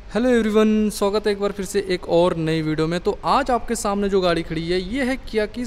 Hello everyone, स्वागत है एक बार फिर से एक और नई वीडियो में। तो आज आपके सामने जो गाड़ी खड़ी है ये है किया की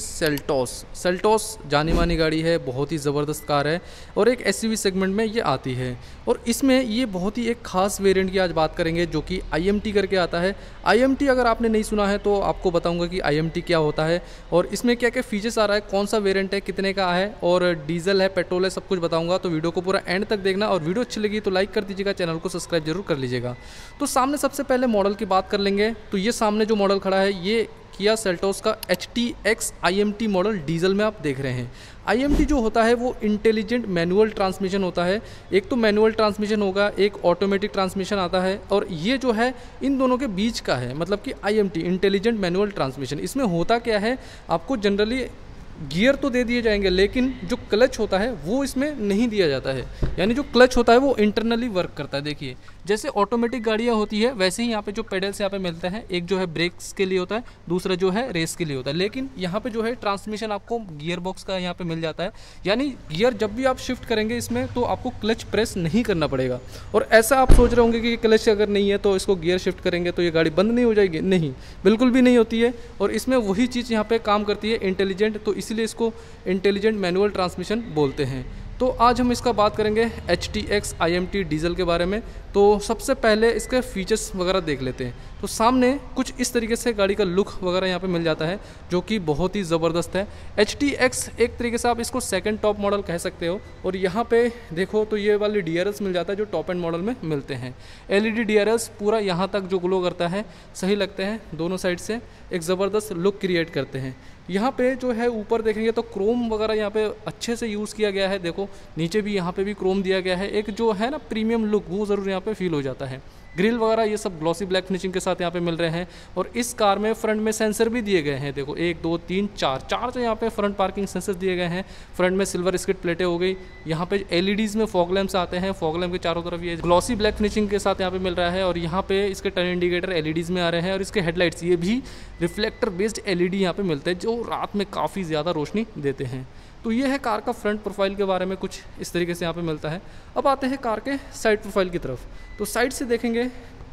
सेल्टोस जानी मानी गाड़ी है, बहुत ही ज़बरदस्त कार है और एक एसयूवी सेगमेंट में ये आती है। और इसमें ये बहुत ही एक ख़ास वेरिएंट की आज बात करेंगे जो कि IMT करके आता है। IMT अगर आपने नहीं सुना है तो आपको बताऊँगा कि IMT क्या होता है और इसमें क्या क्या फीचर्स आ रहा है, कौन सा वेरियंट है, कितने का है और डीजल है, पेट्रोल है, सब कुछ बताऊँगा। तो वीडियो को पूरा एंड तक देखना और वीडियो अच्छी लगी तो लाइक कर दीजिएगा, चैनल को सब्सक्राइब जरूर कर लीजिएगा। तो सामने सबसे पहले मॉडल की बात कर लेंगे। तो ये सामने जो मॉडल खड़ा है ये किया सेल्टोस का HTX IMT मॉडल डीजल में आप देख रहे हैं। IMT जो होता है वो इंटेलिजेंट मैनुअल ट्रांसमिशन होता है। एक तो मैनुअल ट्रांसमिशन होगा, एक ऑटोमेटिक ट्रांसमिशन आता है और ये जो है इन दोनों के बीच का है, मतलब कि IMT इंटेलिजेंट मैनुअल ट्रांसमिशन। इसमें होता क्या है, आपको जनरली गियर तो दे दिए जाएंगे लेकिन जो क्लच होता है वो इसमें नहीं दिया जाता है। यानी जो क्लच होता है वो इंटरनली वर्क करता है। देखिए जैसे ऑटोमेटिक गाड़ियाँ होती है वैसे ही यहाँ पे जो पेडल्स यहाँ पे मिलते हैं, एक जो है ब्रेक्स के लिए होता है, दूसरा जो है रेस के लिए होता है। लेकिन यहाँ पे जो है ट्रांसमिशन आपको गियर बॉक्स का यहाँ पे मिल जाता है। यानी गियर जब भी आप शिफ्ट करेंगे इसमें तो आपको क्लच प्रेस नहीं करना पड़ेगा। और ऐसा आप सोच रहे होंगे कि क्लच अगर नहीं है तो इसको गियर शिफ्ट करेंगे तो ये गाड़ी बंद नहीं हो जाएगी, नहीं, बिल्कुल भी नहीं होती है। और इसमें वही चीज़ यहाँ पे काम करती है, इंटेलिजेंट, तो इसीलिए इसको इंटेलिजेंट मैनुअल ट्रांसमिशन बोलते हैं। तो आज हम इसका बात करेंगे HTX IMT डीजल के बारे में। तो सबसे पहले इसके फीचर्स वगैरह देख लेते हैं। तो सामने कुछ इस तरीके से गाड़ी का लुक वगैरह यहाँ पे मिल जाता है जो कि बहुत ही ज़बरदस्त है। HTX एक तरीके से आप इसको सेकंड टॉप मॉडल कह सकते हो। और यहाँ पे देखो तो ये वाली DRLs मिल जाता है जो टॉप एंड मॉडल में मिलते हैं। LED DRLs पूरा यहाँ तक जो ग्लो करता है, सही लगते हैं, दोनों साइड से एक ज़बरदस्त लुक क्रिएट करते हैं। यहाँ पे जो है ऊपर देखेंगे तो क्रोम वगैरह यहाँ पे अच्छे से यूज़ किया गया है। देखो नीचे भी यहाँ पे भी क्रोम दिया गया है, एक जो है ना प्रीमियम लुक वो ज़रूर यहाँ पे फील हो जाता है। ग्रिल वगैरह ये सब ग्लॉसी ब्लैक फिनिशिंग के साथ यहाँ पे मिल रहे हैं। और इस कार में फ्रंट में सेंसर भी दिए गए हैं। देखो 1 2 3 4 तो यहाँ पे फ्रंट पार्किंग सेंसर दिए गए हैं। फ्रंट में सिल्वर स्किड प्लेटें हो गई। यहाँ पे LEDs में फॉग लैम्प्स आते हैं, फॉग लैम्प के चारों तरफ ये ग्लॉसी ब्लैक फिनिशिंग के साथ यहाँ पे मिल रहा है। और यहाँ पे इसके टर्न इंडिकेटर LEDs में आ रहे हैं और इसके हेडलाइट्स ये भी रिफ्लेक्टर बेस्ड LED यहाँ पे मिलते हैं जो रात में काफ़ी ज़्यादा रोशनी देते हैं। तो ये है कार का फ्रंट प्रोफाइल के बारे में, कुछ इस तरीके से यहाँ पे मिलता है। अब आते हैं कार के साइड प्रोफाइल की तरफ। तो साइड से देखेंगे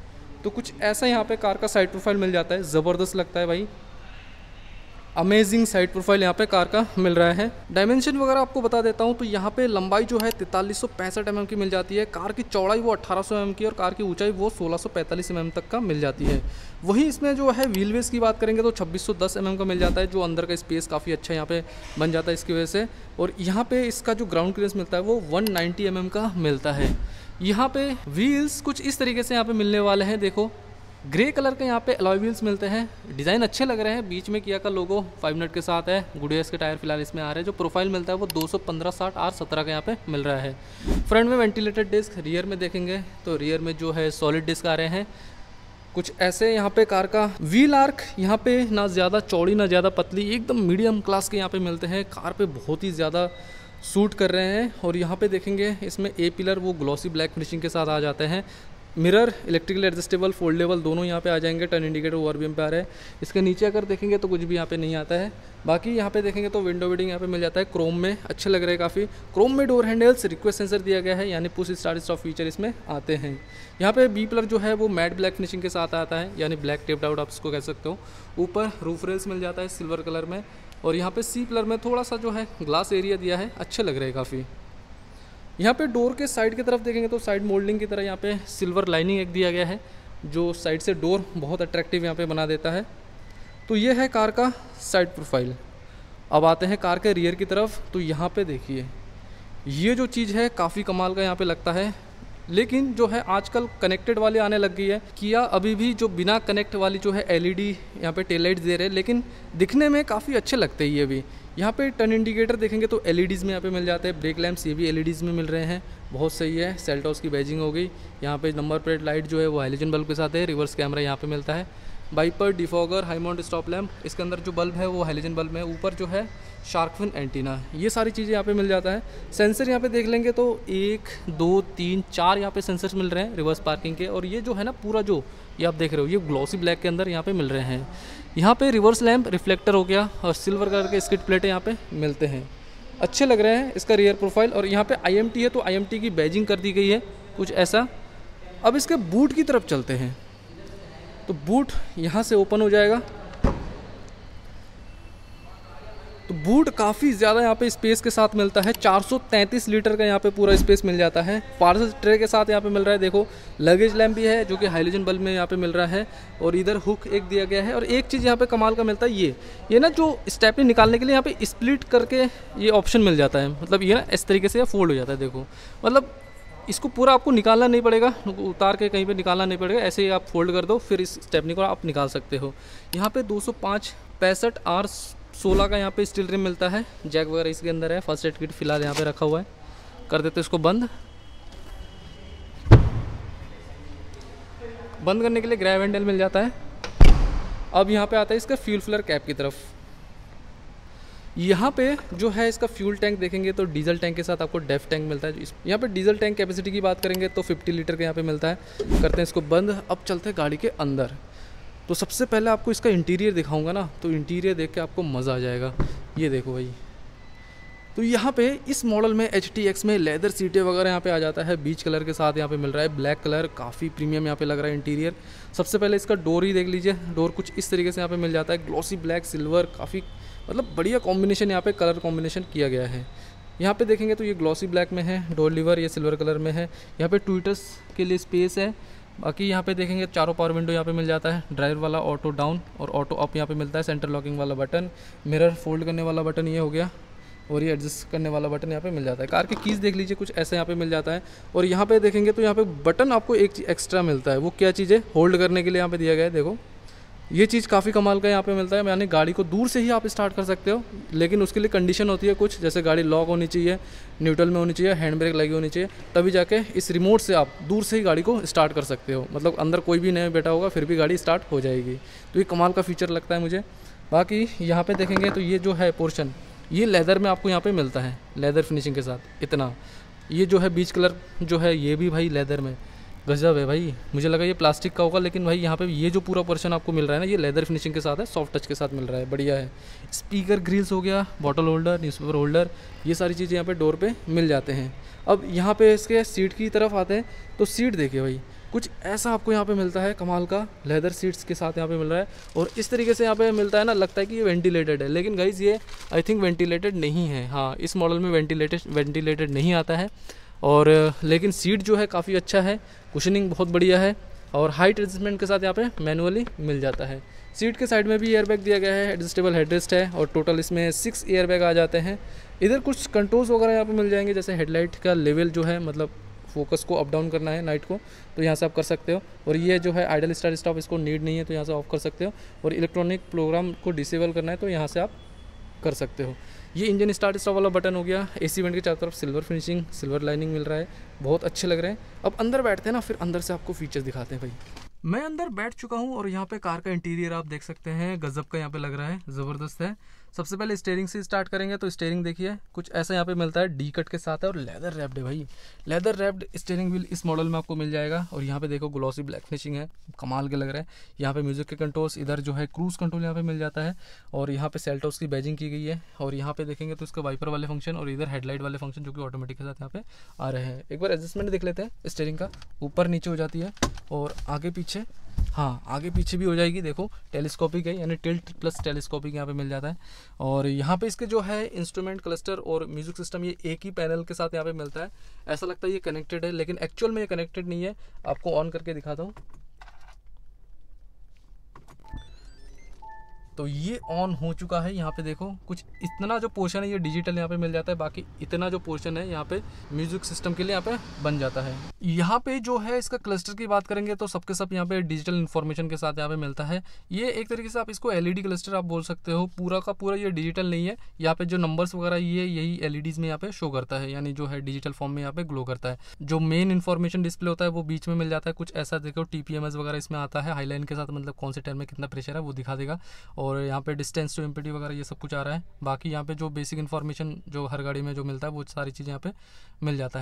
तो कुछ ऐसा यहाँ पे कार का साइड प्रोफाइल मिल जाता है, ज़बरदस्त लगता है भाई, अमेजिंग साइड प्रोफाइल यहाँ पे कार का मिल रहा है। डायमेंशन वगैरह आपको बता देता हूँ। तो यहाँ पे लंबाई जो है 4365 mm की मिल जाती है। कार की चौड़ाई वो 1800 mm की और कार की ऊंचाई वो 1645 mm तक का मिल जाती है। वही इसमें जो है व्हील बेस की बात करेंगे तो 2610 mm का मिल जाता है, जो अंदर का स्पेस काफ़ी अच्छा यहाँ पे बन जाता है इसकी वजह से। और यहाँ पे इसका जो ग्राउंड क्लियरेंस मिलता है वो 190 mm का मिलता है। यहाँ पे व्हील्स कुछ इस तरीके से यहाँ पे मिलने वाले हैं। देखो ग्रे कलर के यहाँ पे अलॉय व्हील्स मिलते हैं, डिज़ाइन अच्छे लग रहे हैं। बीच में किया का लोगो 5 मिनट के साथ है। गुडियस के टायर फिलहाल इसमें आ रहे हैं। जो प्रोफाइल मिलता है वो 215/60R17 का यहाँ पे मिल रहा है। फ्रंट में वेंटिलेटेड डिस्क, रियर में देखेंगे तो रियर में जो है सॉलिड डिस्क आ रहे हैं। कुछ ऐसे यहाँ पे कार का व्हील आर्क यहाँ पे ना ज़्यादा चौड़ी ना ज़्यादा पतली, एकदम मीडियम क्लास के यहाँ पे मिलते हैं। कार पे बहुत ही ज़्यादा सूट कर रहे हैं। और यहाँ पे देखेंगे इसमें A पिलर वो ग्लॉसी ब्लैक फिनिशिंग के साथ आ जाते हैं। मिरर इलेक्ट्रिकल एडजस्टेबल फोल्डेबल दोनों यहाँ पे आ जाएंगे। टर्न इंडिकेटर ORVM पे आ रहा है। इसके नीचे अगर देखेंगे तो कुछ भी यहाँ पे नहीं आता है। बाकी यहाँ पे देखेंगे तो विंडो वेडिंग यहाँ पे मिल जाता है, क्रोम में अच्छे लग रहे हैं काफ़ी। क्रोम में डोर हैंडल्स रिक्वेस्ट सेंसर दिया गया है, यानी पुश स्टार्ट स्टॉप फीचर इसमें आते हैं। यहाँ पे B पिलर जो है वो मैट ब्लैक फिनिशिंग के साथ आता है, यानी ब्लैक टेप्ड आउट आप इसको कह सकते हो। ऊपर रूफ रेल्स मिल जाता है सिल्वर कलर में। और यहाँ पे C पिलर में थोड़ा सा जो है ग्लास एरिया दिया है, अच्छे लग रहे हैं काफ़ी। यहाँ पे डोर के साइड की तरफ देखेंगे तो साइड मोल्डिंग की तरह यहाँ पे सिल्वर लाइनिंग एक दिया गया है जो साइड से डोर बहुत अट्रैक्टिव यहाँ पे बना देता है। तो ये है कार का साइड प्रोफाइल। अब आते हैं कार के रियर की तरफ। तो यहाँ पे देखिए ये जो चीज़ है काफ़ी कमाल का यहाँ पे लगता है। लेकिन जो है आजकल कनेक्टेड वाली आने लग गई है। किया अभी भी जो बिना कनेक्ट वाली जो है LED यहाँ पे टेल लाइट्स दे रहे हैं, लेकिन दिखने में काफ़ी अच्छे लगते हैं ये भी। यहाँ पे टर्न इंडिकेटर देखेंगे तो LEDs में यहाँ पे मिल जाते हैं। ब्रेक लैम्प्स ये भी LEDs में मिल रहे हैं, बहुत सही है। सेल्टोस की बैजिंग हो गई। यहाँ पे नंबर प्लेट लाइट जो है वो हैलोजन बल्ब के साथ है। रिवर्स कैमरा यहाँ पे मिलता है। Wiper, defogger, high mount stop lamp, इसके अंदर जो बल्ब है वो हैलोजन बल्ब में। ऊपर जो है शार्क फिन एंटीना, ये सारी चीज़ें यहाँ पे मिल जाता है। सेंसर यहाँ पे देख लेंगे तो 1 2 3 4 यहाँ पे सेंसर्स मिल रहे हैं रिवर्स पार्किंग के। और ये जो है ना पूरा जो ये आप देख रहे हो ये ग्लॉसी ब्लैक के अंदर यहाँ पे मिल रहे हैं। यहाँ पे रिवर्स लैम्प रिफ्लेक्टर हो गया और सिल्वर कलर के स्किड प्लेटें यहाँ पे मिलते हैं, अच्छे लग रहे हैं। इसका रियर प्रोफाइल और यहाँ पे IMT है तो IMT की बैजिंग कर दी गई है कुछ ऐसा। अब इसके बूट की तरफ चलते हैं। तो बूट यहाँ से ओपन हो जाएगा। तो बूट काफ़ी ज़्यादा यहाँ पे स्पेस के साथ मिलता है। 433 लीटर का यहाँ पे पूरा स्पेस मिल जाता है। पार्सल ट्रे के साथ यहाँ पे मिल रहा है। देखो लगेज लैम्प भी है जो कि हाइलोजन बल्ब में यहाँ पे मिल रहा है, और इधर हुक एक दिया गया है। और एक चीज़ यहाँ पे कमाल का मिलता है, ये ना जो स्टेपनी निकालने के लिए यहाँ पे स्प्लिट करके ये ऑप्शन मिल जाता है। मतलब ये ना इस तरीके से फोल्ड हो जाता है। देखो मतलब इसको पूरा आपको निकालना नहीं पड़ेगा, उतार के कहीं पे निकालना नहीं पड़ेगा, ऐसे ही आप फोल्ड कर दो, फिर इस स्टेपनी को आप निकाल सकते हो। यहाँ पे 205 65 R16 का यहाँ पे स्टील रिम मिलता है। जैक वगैरह इसके अंदर है। फर्स्ट एड किट फिलहाल यहाँ पे रखा हुआ है। कर देते इसको बंद। बंद करने के लिए ग्रैब हैंडल मिल जाता है। अब यहाँ पे आता है इसका फ्यूल फिलर कैप की तरफ। यहाँ पे जो है इसका फ्यूल टैंक देखेंगे तो डीजल टैंक के साथ आपको डेफ टैंक मिलता है। यहाँ पे डीजल टैंक कैपेसिटी की बात करेंगे तो 50 लीटर का यहाँ पे मिलता है। करते हैं इसको बंद। अब चलते हैं गाड़ी के अंदर। तो सबसे पहले आपको इसका इंटीरियर दिखाऊंगा ना, तो इंटीरियर देख के आपको मज़ा आ जाएगा। ये देखो भाई, तो यहाँ पे इस मॉडल में HTX में लेदर सीटें वगैरह यहाँ पे आ जाता है। बीच कलर के साथ यहाँ पे मिल रहा है। ब्लैक कलर काफ़ी प्रीमियम यहाँ पे लग रहा है इंटीरियर। सबसे पहले इसका डोर ही देख लीजिए। डोर कुछ इस तरीके से यहाँ पे मिल जाता है। ग्लॉसी ब्लैक सिल्वर, काफ़ी मतलब बढ़िया कॉम्बिनेशन यहाँ पे कलर कॉम्बिनेशन किया गया है। यहाँ पे देखेंगे तो ये ग्लॉसी ब्लैक में है। डोर लीवर ये सिल्वर कलर में है। यहाँ पे ट्विटर्स के लिए स्पेस है। बाकी यहाँ पे देखेंगे चारों पावर विंडो यहाँ पे मिल जाता है। ड्राइवर वाला ऑटो डाउन और ऑटो अप यहाँ पे मिलता है। सेंटर लॉकिंग वाला बटन, मिरर फोल्ड करने वाला बटन ये हो गया, और ये एडजस्ट करने वाला बटन यहाँ पे मिल जाता है। कार की कीज़ देख लीजिए, कुछ ऐसे यहाँ पे मिल जाता है। और यहाँ पे देखेंगे तो यहाँ पे बटन आपको एक चीज़ एक्स्ट्रा मिलता है। वो क्या चीज़ है, होल्ड करने के लिए यहाँ पे दिया गया है। देखो ये चीज़ काफ़ी कमाल का यहाँ पे मिलता है। यानी गाड़ी को दूर से ही आप स्टार्ट कर सकते हो, लेकिन उसके लिए कंडीशन होती है कुछ, जैसे गाड़ी लॉक होनी चाहिए, न्यूट्रल में होनी चाहिए, हैंड ब्रेक लगी होनी चाहिए, तभी जाके इस रिमोट से आप दूर से ही गाड़ी को स्टार्ट कर सकते हो। मतलब अंदर कोई भी नहीं बैठा होगा फिर भी गाड़ी स्टार्ट हो जाएगी। तो ये कमाल का फीचर लगता है मुझे। बाकी यहाँ पे देखेंगे तो ये जो है पोर्शन, ये लेदर में आपको यहाँ पे मिलता है, लेदर फिनिशिंग के साथ। इतना ये जो है बीच कलर जो है ये भी भाई लेदर में गजब है भाई। मुझे लगा ये प्लास्टिक का होगा, लेकिन भाई यहाँ पे ये जो पूरा पोर्शन आपको मिल रहा है ना, ये लेदर फिनिशिंग के साथ है, सॉफ्ट टच के साथ मिल रहा है, बढ़िया है। स्पीकर ग्रिल्स हो गया, बॉटल होल्डर, न्यूज़पेपर होल्डर, ये सारी चीज़ें यहाँ पे डोर पे मिल जाते हैं। अब यहाँ पे इसके सीट की तरफ आते हैं तो सीट देखिए भाई, कुछ ऐसा आपको यहाँ पे मिलता है कमाल का, लेदर सीट्स के साथ यहाँ पे मिल रहा है। और इस तरीके से यहाँ पे मिलता है ना, लगता है कि ये वेंटिलेटेड है, लेकिन गाइज़ ये आई थिंक वेंटिलेटेड नहीं है। हाँ, इस मॉडल में वेंटिलेटेड नहीं आता है। और लेकिन सीट जो है काफ़ी अच्छा है, कुशनिंग बहुत बढ़िया है, और हाइट एडजस्टमेंट के साथ यहाँ पे मैनुअली मिल जाता है। सीट के साइड में भी एयरबैग दिया गया है, एडजस्टेबल हेडरेस्ट है, और टोटल इसमें 6 एयरबैग आ जाते हैं। इधर कुछ कंट्रोल्स वगैरह यहाँ पे मिल जाएंगे, जैसे हेडलाइट का लेवल जो है, मतलब फोकस को अप डाउन करना है नाइट को, तो यहाँ से आप कर सकते हो। और ये जो है आइडल स्टार्ट स्टॉप, इसको नीड नहीं है तो यहाँ से ऑफ कर सकते हो। और इलेक्ट्रॉनिक प्रोग्राम को डिसेबल करना है तो यहाँ से आप कर सकते हो। ये इंजन स्टार्ट स्टॉप वाला बटन हो गया। AC वेंट के चारों तरफ सिल्वर फिनिशिंग, सिल्वर लाइनिंग मिल रहा है, बहुत अच्छे लग रहे हैं। अब अंदर बैठते हैं ना, फिर अंदर से आपको फीचर्स दिखाते हैं भाई। मैं अंदर बैठ चुका हूँ और यहाँ पे कार का इंटीरियर आप देख सकते हैं, गजब का यहाँ पे लग रहा है, ज़बरदस्त है। सबसे पहले स्टीयरिंग से स्टार्ट करेंगे तो स्टीयरिंग देखिए कुछ ऐसा यहाँ पे मिलता है, डी कट के साथ है, और लेदर रैप्ड है भाई। लेदर रैप्ड स्टीयरिंग व्हील इस मॉडल में आपको मिल जाएगा। और यहाँ पे देखो ग्लॉसी ब्लैक फिनिशिंग है, कमाल के लग रहा है। यहाँ पे म्यूजिक के कंट्रोल्स, इधर जो है क्रूज कंट्रोल यहाँ पे मिल जाता है, और यहाँ पे सेल्टोस की बैजिंग की गई है। और यहाँ पे देखेंगे तो इसका वाइपर वाले फंक्शन, और इधर हेडलाइट वाले फंक्शन जो कि ऑटोमेटिक के साथ यहाँ पे आ रहे हैं। एक बार एडजस्टमेंट देख लेते हैं स्टीयरिंग का, ऊपर नीचे हो जाती है और आगे पीछे, हाँ आगे पीछे भी हो जाएगी। देखो टेलीस्कोपिक है, यानी टिल्ट प्लस टेलीस्कोपिक यहाँ पे मिल जाता है। और यहाँ पे इसके जो है इंस्ट्रूमेंट क्लस्टर और म्यूजिक सिस्टम, ये एक ही पैनल के साथ यहाँ पे मिलता है। ऐसा लगता है ये कनेक्टेड है, लेकिन एक्चुअल में ये कनेक्टेड नहीं है। आपको ऑन करके दिखाता हूँ, तो ये ऑन हो चुका है। यहाँ पे देखो कुछ इतना जो पोर्शन है ये डिजिटल यहाँ पे मिल जाता है, बाकी इतना जो पोर्शन है यहाँ पे म्यूजिक सिस्टम के लिए यहाँ पे बन जाता है। यहाँ पे जो है इसका क्लस्टर की बात करेंगे तो सबके सब यहाँ पे डिजिटल इन्फॉर्मेशन के साथ यहाँ पे मिलता है। ये एक तरीके से आप इसको LED क्लस्टर आप बोल सकते हो, पूरा का पूरा ये डिजिटल नहीं है। यहाँ पे जो नंबर्स वगैरह ये यही LEDs में यहाँ पे शो करता है, यानी जो है डिजिटल फॉर्म में यहाँ पे ग्लो करता है। जो मेन इन्फॉर्मेशन डिस्प्ले होता है वो बीच में मिल जाता है। कुछ ऐसा देखो TPMS वगैरह इसमें आता है, हाईलाइन के साथ, मतलब कौन से टायर में कितना प्रेशर है वो दिखा देगा। और यहाँ पे डिस्टेंस टू एम्पिटी वगैरह ये सब कुछ आ रहा है। बाकी यहाँ पे जो बेसिक इन्फॉर्मेशन जो हर गाड़ी में जो मिलता है वो सारी चीज़ें यहाँ पे मिल जाता है।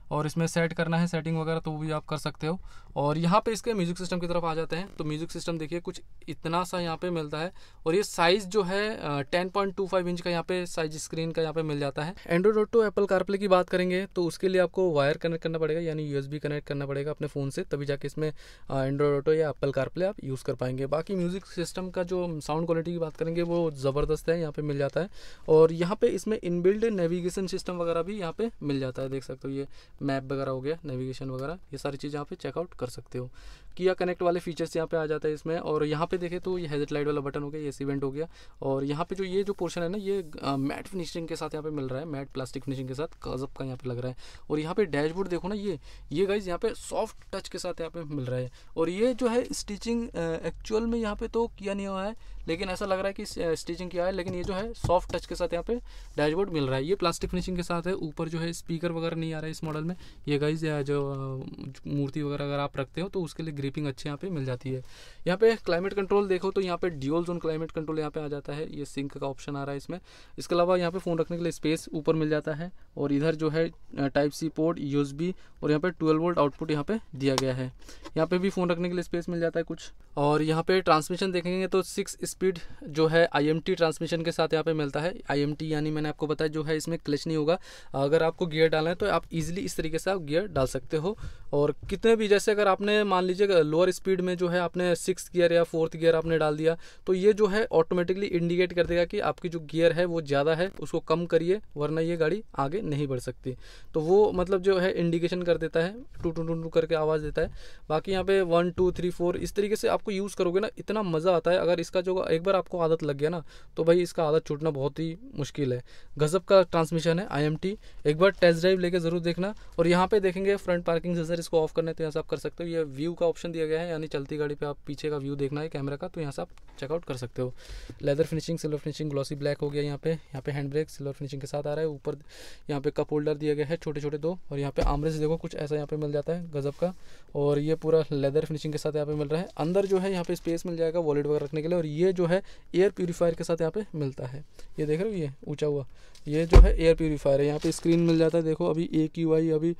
और इसमें सेट करना है सेटिंग वगैरह तो वो भी आप कर सकते हो। और यहाँ पे इसके म्यूज़िक सिस्टम की तरफ आ जाते हैं। तो म्यूज़िक सिस्टम देखिए कुछ इतना सा यहाँ पे मिलता है, और ये साइज़ जो है 10.25 इंच का यहाँ पे साइज स्क्रीन का यहाँ पे मिल जाता है। एंड्रॉइड ऑटो एप्पल कारप्ले की बात करेंगे तो उसके लिए आपको वायर कनेक्ट करना पड़ेगा, यानी USB कनेक्ट करना पड़ेगा अपने फ़ोन से, तभी जाके इसमें एंड्रॉइड ऑटो या एप्पल कारप्ले आप यूज़ कर पाएंगे। बाकी म्यूज़िक सिस्टम का जो साउंड क्वालिटी की बात करेंगे वो ज़बरदस्त है, यहाँ पे मिल जाता है। और यहाँ पे इसमें इनबिल्ड नेविगेशन सिस्टम वगैरह भी यहाँ पे मिल जाता है, देख सकते हो। ये मैप वगैरह हो गया, नेविगेशन वगैरह, ये सारी चीज़ यहाँ पे चेकआउट कर सकते हो। किया कनेक्ट वाले फीचर्स यहाँ पे आ जाता है इसमें। और यहाँ पे देखें तो ये हेडलाइट वाला बटन हो गया, ये इवेंट हो गया। और यहाँ पे जो पोर्शन है ना, ये मैट फिनिशिंग के साथ यहाँ पे मिल रहा है, मैट प्लास्टिक फिनिशिंग के साथ गजब का यहाँ पे लग रहा है। और यहाँ पे डैशबोर्ड देखो ना, ये गाइज यहाँ पे सॉफ्ट टच के साथ यहाँ पे मिल रहा है। और ये जो है स्टिचिंग एक्चुअल में यहाँ पे तो किया नहीं हुआ है, लेकिन ऐसा लग रहा है कि स्टिचिंग किया है, लेकिन ये जो है सॉफ्ट टच के साथ यहाँ पे डैशबोर्ड मिल रहा है। ये प्लास्टिक फिनिशिंग के साथ है। ऊपर जो है स्पीकर वगैरह नहीं आ रहा है इस मॉडल में। ये गाइज जो मूर्ति वगैरह अगर आप रखते हो तो उसके लिए ग्रिपिंग अच्छी यहाँ पे मिल जाती है। यहाँ पे क्लाइमेट कंट्रोल देखो तो यहाँ पे ड्यूल जोन क्लाइमेट कंट्रोल यहाँ पे आ जाता है। ये सिंक का ऑप्शन आ रहा है इसमें। इसके अलावा यहाँ पे फ़ोन रखने के लिए स्पेस ऊपर मिल जाता है। और इधर जो है टाइप सी पोर्ट, USB, और यहाँ पे 12 वोल्ट आउटपुट यहाँ पे दिया गया है। यहाँ पे भी फ़ोन रखने के लिए स्पेस मिल जाता है कुछ। और यहाँ पे ट्रांसमिशन देखेंगे तो 6 स्पीड जो है IMT ट्रांसमिशन के साथ यहाँ पे मिलता है। IMT यानी मैंने आपको बताया जो है इसमें क्लच नहीं होगा। अगर आपको गियर डालना है तो आप इजीली इस तरीके से आप गियर डाल सकते हो। और कितने भी, जैसे अगर आपने मान लीजिए लोअर स्पीड में जो है आपने 6th गियर या 4th गियर आपने डाल दिया, तो ये जो है ऑटोमेटिकली इंडिकेट कर देगा कि आपकी जो गियर है वो ज़्यादा है, उसको कम करिए वरना ये गाड़ी आगे नहीं बढ़ सकती। तो वो मतलब जो है इंडिकेशन कर देता है, टू टू टू टू करके आवाज़ देता है। बाकी यहाँ पे 1 2 3 4 इस तरीके से आपको यूज़ करोगे ना, इतना मज़ा आता है। अगर इसका जो एक बार आपको आदत लग गया ना तो भाई इसका आदत छूटना बहुत ही मुश्किल है। गजब का ट्रांसमिशन है IMT, एक बार टेस्ट ड्राइव लेके ज़रूर देखना। और यहाँ पे देखेंगे फ्रंट पार्किंग सेंसर, इसको ऑफ करना है तो यहाँ से आप कर सकते हो। ये व्यू का ऑप्शन दिया गया है, यानी चलती गाड़ी पे आप पीछे का व्यू देखना है कैमरा का, तो यहाँ से आप चेकआउट कर सकते हो। Leather finishing, silver finishing, glossy black हो गया। यहाँ पे हैंड ब्रेक सिल्वर फिनिशिंग के साथ आ रहा है। ऊपर यहाँ पे कप होल्डर दिया गया है छोटे छोटे 2। और यहाँ पे आर्मरेस्ट देखो कुछ ऐसा यहाँ पे मिल जाता है गजब का। और ये पूरा लेदर फिनिशिंग के साथ यहाँ पे मिल रहा है। अंदर जो है यहाँ पे स्पेस मिल जाएगा वॉलेट वगैरह रखने के लिए। और ये जो है एयर प्यूरीफायर के साथ यहाँ पे मिलता है। ये देख रहे हो, ये ऊंचा हुआ, ये जो है एयर प्यूरीफायर है। यहाँ पे स्क्रीन मिल जाता है, देखो अभी AQI अभी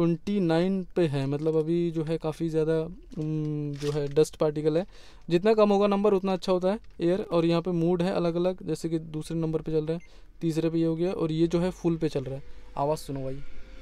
29 पे है, मतलब अभी जो है काफ़ी ज़्यादा जो है डस्ट पार्टिकल है। जितना कम होगा नंबर उतना अच्छा होता है एयर। और यहाँ पे मूड है अलग अलग, जैसे कि दूसरे नंबर पे चल रहा है, तीसरे पे ये हो गया, और ये जो है फुल पे चल रहा है। आवाज़ सुनो भाई,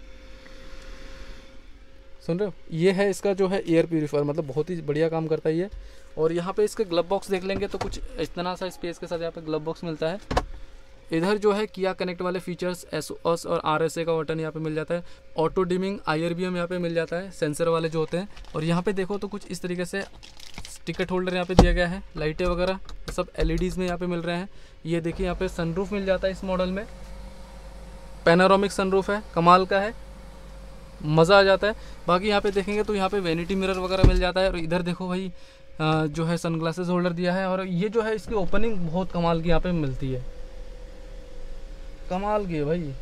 सुन रहे हो? ये है इसका जो है एयर प्यूरीफायर, मतलब बहुत ही बढ़िया काम करता है ये। और यहाँ पे इसके ग्लव बॉक्स देख लेंगे तो कुछ इतना सा स्पेस के साथ यहाँ पे ग्लव बॉक्स मिलता है। इधर जो है किया कनेक्ट वाले फीचर्स, SOS और RSA का बटन यहाँ पे मिल जाता है। ऑटो डिमिंग, IRBM यहाँ पे मिल जाता है, सेंसर वाले जो होते हैं। और यहाँ पे देखो तो कुछ इस तरीके से टिकट होल्डर यहाँ पे दिया गया है, लाइटें वगैरह सब LEDs में यहाँ पे मिल रहे हैं। ये देखिए यहाँ पे सनरूफ मिल जाता है इस मॉडल में, पैनारोमिक सनरूफ है, कमाल का है, मज़ा आ जाता है। बाकी यहाँ पे देखेंगे तो यहाँ पे वैनिटी मिरर वगैरह मिल जाता है। और इधर देखो भाई जो है सनग्लासेस होल्डर दिया है। और ये जो है इसकी ओपनिंग बहुत कमाल की यहाँ पे मिलती है, कमाल की है भाई।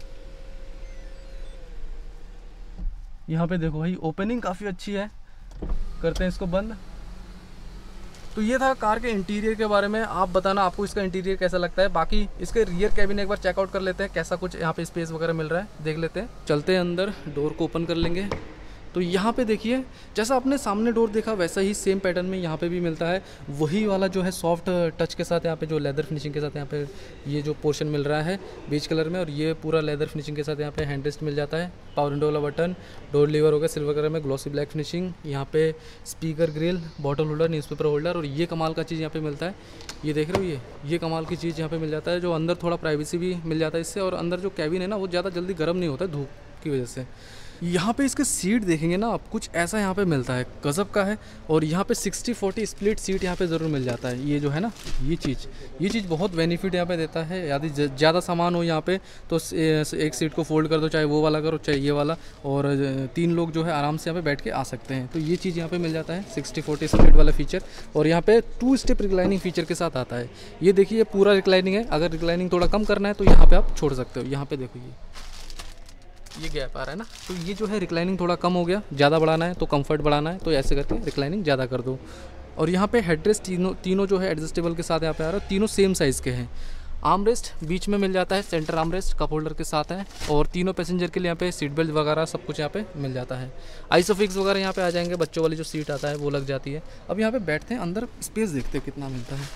यहाँ पे देखो भाई ओपनिंग काफ़ी अच्छी है। करते हैं इसको बंद। तो ये था कार के इंटीरियर के बारे में। आप बताना आपको इसका इंटीरियर कैसा लगता है। बाकी इसके रियर कैबिन एक बार चेकआउट कर लेते हैं, कैसा कुछ यहाँ पे स्पेस वगैरह मिल रहा है, देख लेते हैं। चलते हैं अंदर, डोर को ओपन कर लेंगे। तो यहाँ पे देखिए जैसा आपने सामने डोर देखा वैसा ही सेम पैटर्न में यहाँ पे भी मिलता है। वही वाला जो है सॉफ्ट टच के साथ यहाँ पे जो लेदर फिनिशिंग के साथ यहाँ पे ये जो पोर्शन मिल रहा है बीच कलर में। और ये पूरा लेदर फिनिशिंग के साथ यहाँ पे हैंडरेस्ट मिल जाता है, पावर विंडो वाला बटन, डोर लीवर हो गया सिल्वर कलर में, ग्लॉसी ब्लैक फिनिशिंग, यहाँ पे speaker grill, bottle holder, newspaper holder. और ये कमाल का चीज़ यहाँ पे मिलता है, ये देख रहे हो, ये कमाल की चीज़ यहाँ पे मिल जाता है। जो अंदर थोड़ा प्राइवेसी भी मिल जाता है इससे। और अंदर जो कैबिन है ना वो ज़्यादा जल्दी गर्म नहीं होता है धूप की वजह से। यहाँ पे इसके सीट देखेंगे ना आप, कुछ ऐसा यहाँ पे मिलता है, गजब का है। और यहाँ पे 60-40 स्प्लिट सीट यहाँ पे ज़रूर मिल जाता है। ये जो है ना ये चीज़ बहुत बेनिफिट यहाँ पे देता है। यदि ज़्यादा सामान हो यहाँ पे तो एक सीट को फोल्ड कर दो, चाहे वो वाला करो चाहे ये वाला, और 3 लोग जो है आराम से यहाँ पे बैठ के आ सकते हैं। तो ये चीज़ यहाँ पे मिल जाता है 60-40 स्प्लिट वाला फीचर। और यहाँ पे 2 स्टेप रिक्लाइनिंग फीचर के साथ आता है। ये देखिए पूरा रिक्लाइनिंग है, अगर रिक्लाइनिंग थोड़ा कम करना है तो यहाँ पर आप छोड़ सकते हो। यहाँ पर देखो ये गैप आ रहा है ना, तो ये जो है रिक्लाइनिंग थोड़ा कम हो गया। ज़्यादा बढ़ाना है तो कंफर्ट बढ़ाना है तो ऐसे करके रिक्लाइनिंग ज़्यादा कर दो। और यहाँ पे हेडरेस्ट तीनों जो है एडजस्टेबल के साथ यहाँ पे आ रहा है, तीनों सेम साइज़ के हैं। आर्मरेस्ट बीच में मिल जाता है, सेंटर आर्मरेस्ट कप होल्डर के साथ है। और तीनों पैसेंजर के लिए यहाँ पे सीट बेल्ट वगैरह सब कुछ यहाँ पे मिल जाता है। आइसोफिक्स वगैरह यहाँ पे आ जाएंगे, बच्चों वाली जो सीट आता है वो लग जाती है। अब यहाँ पे बैठते हैं, अंदर स्पेस देखते हैं कितना मिलता है।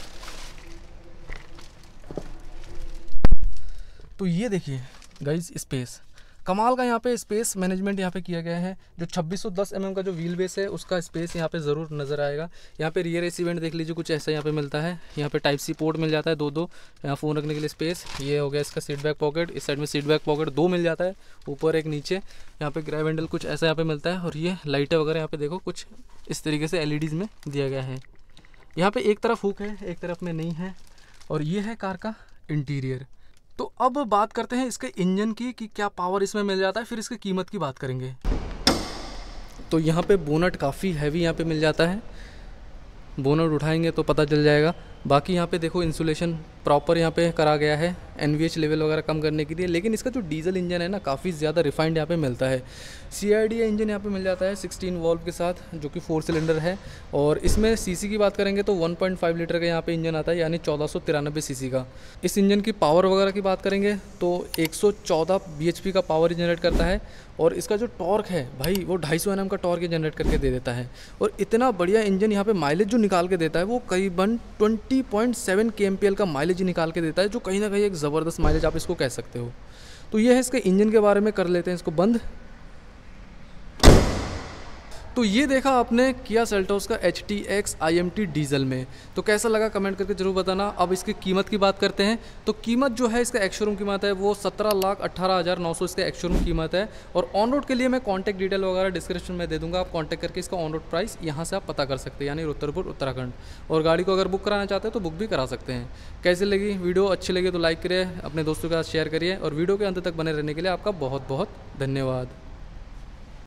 तो ये देखिए गाइज स्पेस, कमाल का यहाँ पे स्पेस मैनेजमेंट यहाँ पे किया गया है। जो 2610 mm का जो व्हील बेस है उसका स्पेस यहाँ पे ज़रूर नज़र आएगा। यहाँ पे रियर एसी वेंट देख लीजिए, कुछ ऐसा यहाँ पे मिलता है। यहाँ पे टाइप सी पोर्ट मिल जाता है, दो यहाँ फ़ोन रखने के लिए स्पेस। ये हो गया इसका सीट बैक पॉकेट, इस साइड में सीट बैक पॉकेट 2 मिल जाता है, ऊपर एक नीचे। यहाँ पे ग्रैब हैंडल कुछ ऐसा यहाँ पे मिलता है। और ये लाइटें वगैरह यहाँ पे देखो कुछ इस तरीके से LEDs में दिया गया है। यहाँ पे एक तरफ हुक है, एक तरफ में नहीं है। और ये है कार का इंटीरियर। तो अब बात करते हैं इसके इंजन की कि क्या पावर इसमें मिल जाता है, फिर इसकी कीमत की बात करेंगे। तो यहाँ पे बोनट काफ़ी हैवी यहाँ पे मिल जाता है, बोनट उठाएंगे तो पता चल जाएगा। बाकी यहाँ पे देखो इंसुलेशन प्रॉपर यहाँ पे करा गया है NVH लेवल वगैरह कम करने के लिए। लेकिन इसका जो डीजल इंजन है ना, काफ़ी ज़्यादा रिफाइंड यहाँ पे मिलता है। CID इंजन यहाँ पे मिल जाता है 16 वॉल्व के साथ, जो कि 4 सिलेंडर है। और इसमें सीसी की बात करेंगे तो 1.5 लीटर का यहाँ पे इंजन आता है, यानी 1493 सीसी का। इस इंजन की पावर वगैरह की बात करेंगे तो 114 bhp का पावर जनरेट करता है। और इसका जो टॉर्क है भाई, वो 250 Nm का टॉर्क जनरेट करके दे देता है। और इतना बढ़िया इंजन यहाँ पे माइलेज जो निकाल के देता है वो करीबन 20.7 kmpl का माइलेज निकाल के देता है, जो कहीं ना कहीं एक ज़बरदस्त माइलेज आप इसको कह सकते हो। तो ये है इसके इंजन के बारे में। कर लेते हैं इसको बंद। तो ये देखा आपने किया सेल्टोस का HTX IMT डीजल में। तो कैसा लगा कमेंट करके जरूर बताना। अब इसकी कीमत की बात करते हैं। तो कीमत जो है इसका एक्स शोरूम कीमत है वो 17,18,900 इसका एक्स शोरूम कीमत है। और ऑन रोड के लिए मैं कॉन्टैक्ट डिटेल वगैरह डिस्क्रिप्शन में दे दूंगा, आप कॉन्टैक्ट करके इसका ऑन रोड प्राइस यहाँ से आप पता कर सकते हैं, यानी रुद्रपुर उत्तराखंड। और गाड़ी को अगर बुक कराना चाहते हैं तो बुक भी करा सकते हैं। कैसी लगी वीडियो? अच्छी लगी तो लाइक करिए, अपने दोस्तों के साथ शेयर करिए। और वीडियो के अंत तक बने रहने के लिए आपका बहुत बहुत धन्यवाद।